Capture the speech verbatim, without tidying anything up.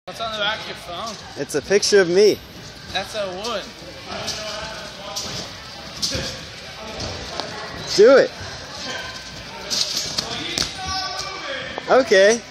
What's on the back of your phone? It's a picture of me. That's a wood. Do it. Okay.